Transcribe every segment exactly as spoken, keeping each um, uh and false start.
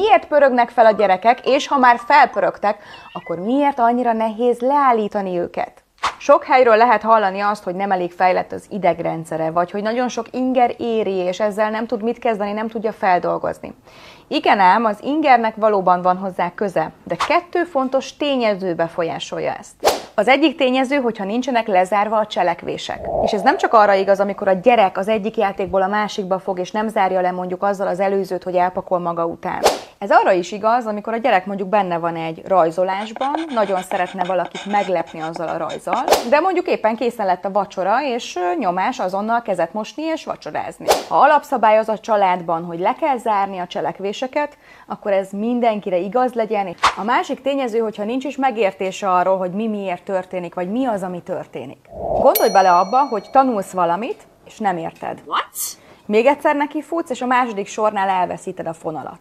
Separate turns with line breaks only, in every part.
Miért pörögnek fel a gyerekek, és ha már felpörögtek, akkor miért annyira nehéz leállítani őket? Sok helyről lehet hallani azt, hogy nem elég fejlett az idegrendszere, vagy hogy nagyon sok inger éri, és ezzel nem tud mit kezdeni, nem tudja feldolgozni. Igen ám, az ingernek valóban van hozzá köze, de kettő fontos tényező befolyásolja ezt. Az egyik tényező, hogyha nincsenek lezárva a cselekvések. És ez nem csak arra igaz, amikor a gyerek az egyik játékból a másikba fog, és nem zárja le mondjuk azzal az előzőt, hogy elpakol maga után. Ez arra is igaz, amikor a gyerek mondjuk benne van egy rajzolásban, nagyon szeretne valakit meglepni azzal a rajzzal, de mondjuk éppen készen lett a vacsora, és nyomás azonnal kezet mosni és vacsorázni. Ha alapszabály az a családban, hogy le kell zárni a cselekvéseket, akkor ez mindenkire igaz legyen. A másik tényező, hogyha nincs is megértése arról, hogy mi miért történik, vagy mi az, ami történik. Gondolj bele abba, hogy tanulsz valamit, és nem érted.
What?
Még egyszer neki futsz, és a második sornál elveszíted a fonalat.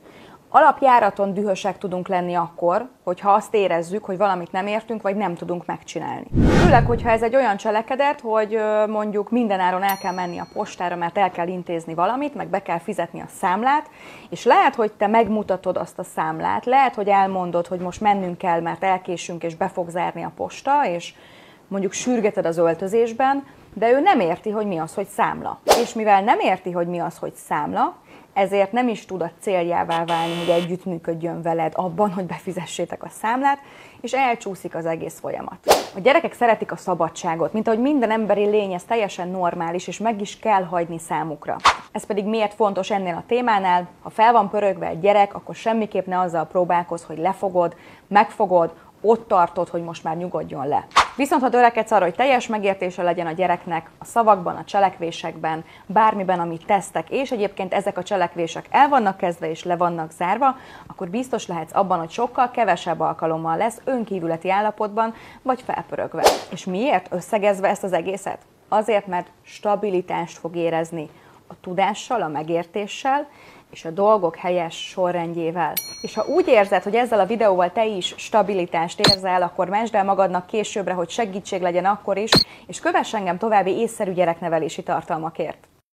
Alapjáraton dühösek tudunk lenni akkor, hogyha azt érezzük, hogy valamit nem értünk, vagy nem tudunk megcsinálni. Főleg, hogyha ez egy olyan cselekedet, hogy mondjuk mindenáron el kell menni a postára, mert el kell intézni valamit, meg be kell fizetni a számlát, és lehet, hogy te megmutatod azt a számlát, lehet, hogy elmondod, hogy most mennünk kell, mert elkésünk, és be fog zárni a posta, és mondjuk sürgeted az öltözésben, de ő nem érti, hogy mi az, hogy számla. És mivel nem érti, hogy mi az, hogy számla, ezért nem is tud a céljává válni, hogy együttműködjön veled abban, hogy befizessétek a számlát, és elcsúszik az egész folyamat. A gyerekek szeretik a szabadságot, mint ahogy minden emberi lény, ez teljesen normális, és meg is kell hagyni számukra. Ez pedig miért fontos ennél a témánál? Ha fel van pörögve egy gyerek, akkor semmiképp ne azzal próbálkozz, hogy lefogod, megfogod, ott tartod, hogy most már nyugodjon le. Viszont ha törekedsz arra, hogy teljes megértése legyen a gyereknek a szavakban, a cselekvésekben, bármiben, amit tesztek, és egyébként ezek a cselekvések el vannak kezdve és le vannak zárva, akkor biztos lehetsz abban, hogy sokkal kevesebb alkalommal lesz önkívületi állapotban, vagy felpörögve. És miért összegezve ezt az egészet? Azért, mert stabilitást fog érezni a tudással, a megértéssel, és a dolgok helyes sorrendjével. És ha úgy érzed, hogy ezzel a videóval te is stabilitást érzel, akkor mentsd el magadnak későbbre, hogy segítség legyen akkor is, és kövess engem további észszerű gyereknevelési tartalmakért.